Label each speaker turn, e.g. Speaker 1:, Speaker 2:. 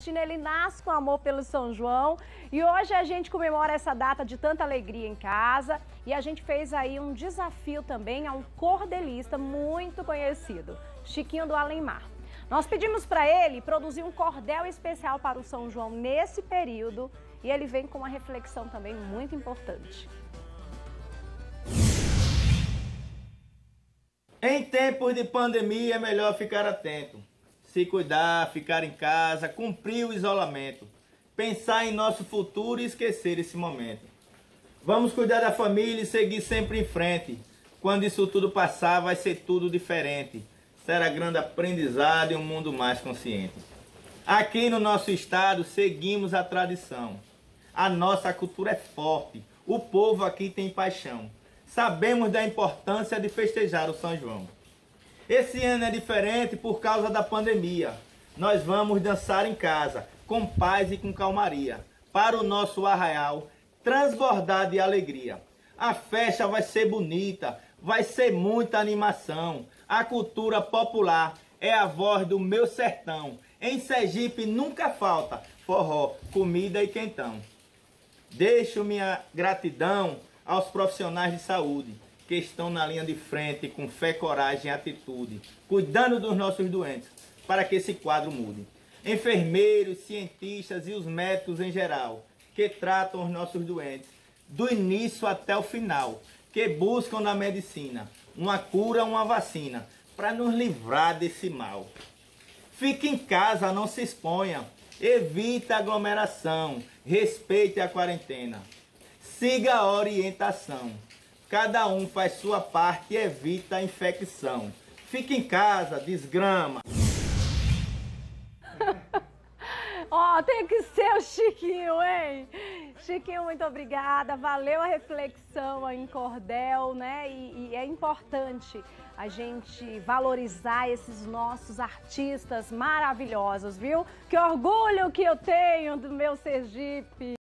Speaker 1: Ele nasce com amor pelo São João e hoje a gente comemora essa data de tanta alegria em casa e a gente fez aí um desafio também a um cordelista muito conhecido, Chiquinho do Além-Mar. Nós pedimos para ele produzir um cordel especial para o São João nesse período e ele vem com uma reflexão também muito importante.
Speaker 2: Em tempos de pandemia é melhor ficar atento. Se cuidar, ficar em casa, cumprir o isolamento, pensar em nosso futuro e esquecer esse momento. Vamos cuidar da família e seguir sempre em frente. Quando isso tudo passar, vai ser tudo diferente. Será grande aprendizado e um mundo mais consciente. Aqui no nosso estado, seguimos a tradição. A nossa cultura é forte, o povo aqui tem paixão. Sabemos da importância de festejar o São João. Esse ano é diferente por causa da pandemia. Nós vamos dançar em casa, com paz e com calmaria, para o nosso arraial transbordar de alegria. A festa vai ser bonita, vai ser muita animação. A cultura popular é a voz do meu sertão. Em Sergipe nunca falta forró, comida e quentão. Deixo minha gratidão aos profissionais de saúde, que estão na linha de frente com fé, coragem e atitude, cuidando dos nossos doentes, para que esse quadro mude. Enfermeiros, cientistas e os médicos em geral, que tratam os nossos doentes, do início até o final, que buscam na medicina uma cura, uma vacina, para nos livrar desse mal. Fique em casa, não se exponha, evite a aglomeração, respeite a quarentena, siga a orientação. Cada um faz sua parte e evita a infecção. Fique em casa, desgrama.
Speaker 1: Ó, tem que ser o Chiquinho, hein? Chiquinho, muito obrigada. Valeu a reflexão em cordel, né? E é importante a gente valorizar esses nossos artistas maravilhosos, viu? Que orgulho que eu tenho do meu Sergipe.